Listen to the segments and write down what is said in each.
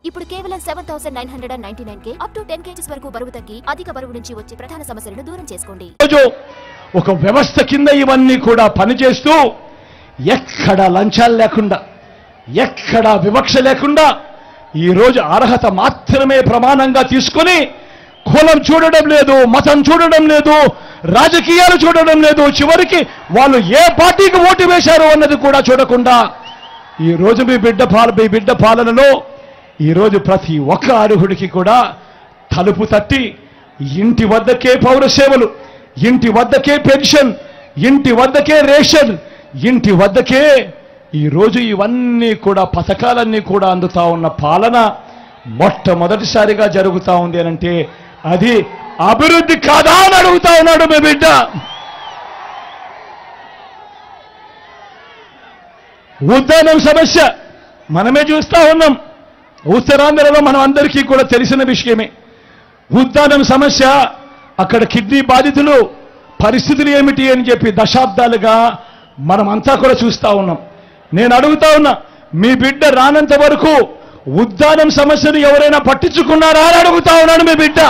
ఇప్పుడు కేవలం 7999కే up to 10 kgs వరకు బరువు తగ్గి అధిక బరువు నుంచి వచ్చే ప్రధాన సమస్యలను దూరం చేసుకోండి. ఒక వ్యవస్థ కింద ఇవన్నీ కూడా పనిచేస్తూ ఎక్కడ లంచాలు లేకుండా ఎక్కడ వివక్ష లేకుండా ఈ రోజు అర్హత మాత్రమే ప్రమాణంగా తీసుకొని కులం చూడడం లేదు, మతం చూడడం లేదు, రాజకీయాలు చూడడం లేదు, చివరికి వాళ్ళు ఏ పార్టీకి ఓటు వేశారు అన్నది కూడా చూడకుండా ఈ రోజు మీ బిడ్డ పాలనలో ఈరోజు ప్రతి ఒక్క అర్హుడికి కూడా తలుపు తట్టి ఇంటి వద్దకే పౌర సేవలు, ఇంటి వద్దకే పెన్షన్, ఇంటి వద్దకే రేషన్, ఇంటి వద్దకే ఈరోజు ఇవన్నీ కూడా పథకాలన్నీ కూడా అందుతా ఉన్న పాలన మొట్టమొదటిసారిగా జరుగుతూ ఉంది అనంటే అది అభివృద్ధి కాదా అని అడుగుతా ఉన్నాడు మీ బిడ్డ. ఉద్దానం సమస్య మనమే చూస్తా ఉన్నాం. ఉత్తరాంధ్రలో మనం అందరికీ కూడా తెలిసిన విషయమే. ఉద్దానం సమస్య, అక్కడ కిడ్నీ బాధితులు పరిస్థితులు ఏమిటి అని చెప్పి దశాబ్దాలుగా మనమంతా కూడా చూస్తా ఉన్నాం. నేను అడుగుతా ఉన్నా, మీ బిడ్డ రానంత వరకు ఉద్దానం సమస్యను ఎవరైనా పట్టించుకున్నారా అని అడుగుతా ఉన్నాను మీ బిడ్డ.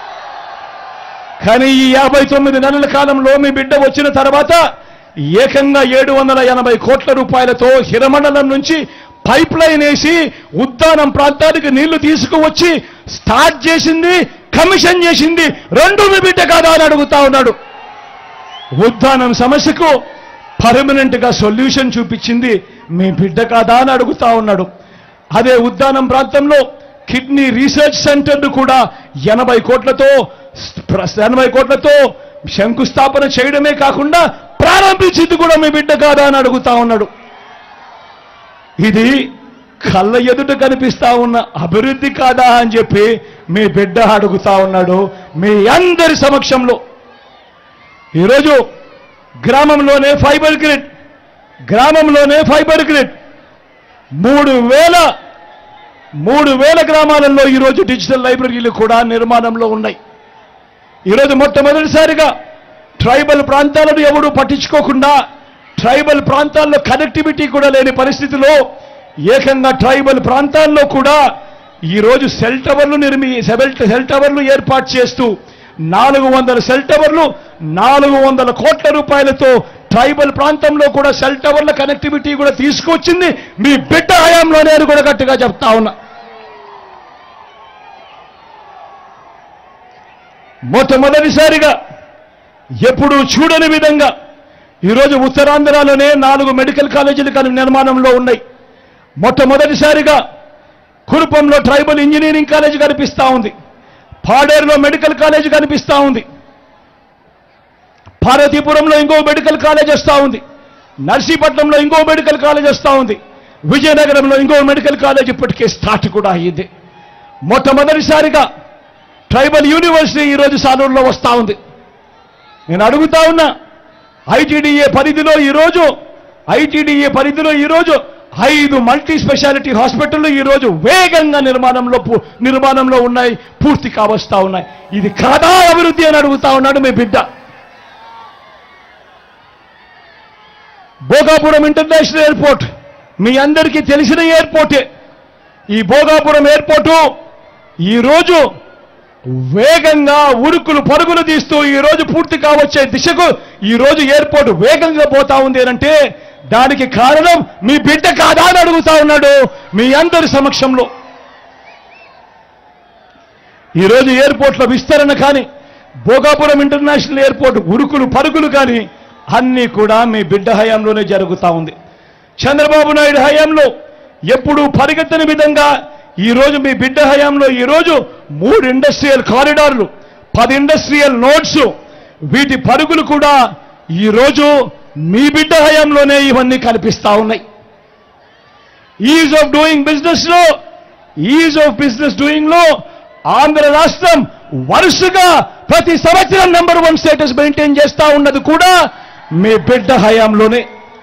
కానీ ఈ 59 నెలల కాలంలో మీ బిడ్డ వచ్చిన తర్వాత ఏకంగా 780 కోట్ల రూపాయలతో హిరమండలం నుంచి పైప్ లైన్ వేసి ఉద్దానం ప్రాంతానికి నీళ్లు తీసుకువచ్చి స్టార్ట్ చేసింది, కమిషన్ చేసింది రెండు మీ బిడ్డ కాదా అని అడుగుతా ఉన్నాడు. ఉద్దానం సమస్యకు పర్మనెంట్ గా సొల్యూషన్ చూపించింది మీ బిడ్డ కాదా అని అడుగుతా ఉన్నాడు. అదే ఉద్దానం ప్రాంతంలో కిడ్నీ రీసెర్చ్ సెంటర్ కూడా 80 కోట్లతో శంకుస్థాపన చేయడమే కాకుండా ప్రారంభించింది కూడా మీ బిడ్డ కాదా అని అడుగుతా ఉన్నాడు. ఇది కళ్ళ ఎదుట కనిపిస్తా ఉన్న అభివృద్ధి కాదా అని చెప్పి మీ బిడ్డ అడుగుతా ఉన్నాడు మీ అందరి సమక్షంలో. ఈరోజు గ్రామంలోనే ఫైబర్ గ్రిడ్ 3,000 గ్రామాలలో ఈరోజు డిజిటల్ లైబ్రరీలు కూడా నిర్మాణంలో ఉన్నాయి. ఈరోజు మొట్టమొదటిసారిగా ట్రైబల్ ప్రాంతాలను ఎవడూ పట్టించుకోకుండా, ట్రైబల్ ప్రాంతాల్లో కనెక్టివిటీ కూడా లేని పరిస్థితిలో ఏకంగా ట్రైబల్ ప్రాంతాల్లో కూడా ఈరోజు సెల్ టవర్లు ఏర్పాటు చేస్తూ 400 సెల్ టవర్లు 400 కోట్ల రూపాయలతో ట్రైబల్ ప్రాంతంలో కూడా సెల్ టవర్ల కనెక్టివిటీ కూడా తీసుకొచ్చింది మీ బిడ్డ హయాంలోనే అని కూడా గట్టిగా చెప్తా ఉన్నా. మొట్టమొదటిసారిగా ఎప్పుడూ చూడని విధంగా ఈరోజు ఉత్తరాంధ్రలోనే 4 మెడికల్ కాలేజీలు నిర్మాణంలో ఉన్నాయి. మొట్టమొదటిసారిగా కురుపంలో ట్రైబల్ ఇంజనీరింగ్ కాలేజీ కనిపిస్తా ఉంది, పాడేరులో మెడికల్ కాలేజీ కనిపిస్తా ఉంది, పార్వతీపురంలో ఇంకో మెడికల్ కాలేజ్ వస్తూ ఉంది, నర్సీపట్నంలో ఇంకో మెడికల్ కాలేజ్ వస్తూ ఉంది, విజయనగరంలో ఇంకో మెడికల్ కాలేజ్ ఇప్పటికే స్టార్ట్ కూడా అయ్యింది. మొట్టమొదటిసారిగా ట్రైబల్ యూనివర్సిటీ ఈరోజు సాలూరులో వస్తూ ఉంది. నేను అడుగుతా ఉన్నా, ఐటీడీఏ పరిధిలో ఈరోజు 5 మల్టీ స్పెషాలిటీ హాస్పిటళ్లు ఈరోజు వేగంగా నిర్మాణంలో ఉన్నాయి, పూర్తి కావస్తా ఉన్నాయి. ఇది కాదా అభివృద్ధి అని అడుగుతా ఉన్నాడు మీ బిడ్డ. భోగాపురం ఇంటర్నేషనల్ ఎయిర్పోర్ట్ మీ అందరికీ తెలిసిన ఎయిర్పోర్టే. ఈ భోగాపురం ఎయిర్పోర్టు ఈరోజు వేగంగా ఉరుకులు పరుగులు తీస్తూ ఈరోజు పూర్తి కావచ్చే దిశకు ఈరోజు ఎయిర్పోర్ట్ వేగంగా పోతా ఉంది అంటే దానికి కారణం మీ బిడ్డ కాదా అని అడుగుతా ఉన్నాడు మీ అందరి సమక్షంలో. ఈరోజు ఎయిర్పోర్ట్ల విస్తరణ కానీ, భోగాపురం ఇంటర్నేషనల్ ఎయిర్పోర్ట్ ఉరుకులు పరుగులు కానీ అన్నీ కూడా మీ బిడ్డ హయాంలోనే జరుగుతూ ఉంది. చంద్రబాబు నాయుడు హయాంలో ఎప్పుడూ పరిగెత్తని విధంగా ఈరోజు మీ బిడ్డ హయాంలో ఈరోజు 3 ఇండస్ట్రియల్ కారిడార్లు, 10 ఇండస్ట్రియల్ నోడ్స్, వీటి పరుగులు కూడా ఈరోజు మీ బిడ్డ హయాంలోనే ఇవన్నీ కనిపిస్తా ఉన్నాయి. ఈజ్ ఆఫ్ బిజినెస్ డూయింగ్ లో ఆంధ్ర రాష్ట్రం వరుసగా ప్రతి సంవత్సరం నెంబర్ 1 స్టేటస్ మెయింటైన్ చేస్తా ఉన్నది కూడా మీ బిడ్డ హయాంలోనే.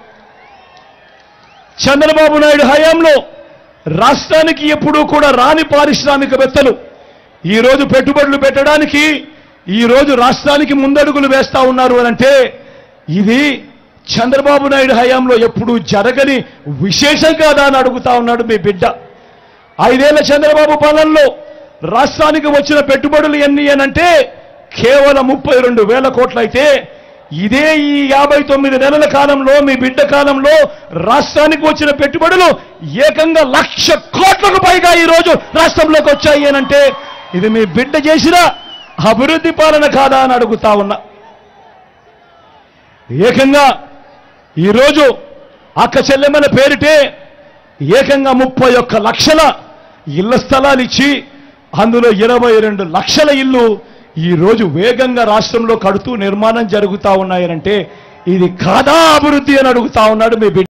చంద్రబాబు నాయుడు హయాంలో రాష్ట్రానికి ఎప్పుడూ కూడా రాని పారిశ్రామికవేత్తలు ఈరోజు పెట్టుబడులు పెట్టడానికి ఈరోజు రాష్ట్రానికి ముందడుగులు వేస్తా ఉన్నారు అనంటే ఇది చంద్రబాబు నాయుడు హయాంలో ఎప్పుడూ జరగని విశేషం కాదా అని అడుగుతా ఉన్నాడు మీ బిడ్డ. 5 ఏళ్ల చంద్రబాబు పాలనలో రాష్ట్రానికి వచ్చిన పెట్టుబడులు ఎన్ని అనంటే కేవలం 32,000 కోట్లు అయితే ఇదే ఈ 59 నెలల కాలంలో మీ బిడ్డ కాలంలో రాష్ట్రానికి వచ్చిన పెట్టుబడులు ఏకంగా 1,00,000 కోట్లకు పైగా ఈ రోజు రాష్ట్రంలోకి వచ్చాయి అనంటే ఇది మీ బిడ్డ చేసిన అభివృద్ధి పాలన కాదా అని అడుగుతా ఉన్నా. ఏకంగా ఈరోజు అక్క చెల్లెమ్మల పేరిటే ఏకంగా 31 లక్షల ఇళ్ల స్థలాలు ఇచ్చి అందులో 22 లక్షల ఇల్లు ఈ రోజు వేగంగా రాష్ట్రంలో కడుతూ నిర్మాణం జరుగుతా ఉన్నాయనంటే ఇది కాదా అభివృద్ధి అని అడుగుతా ఉన్నాడు మీ బిడ్డ.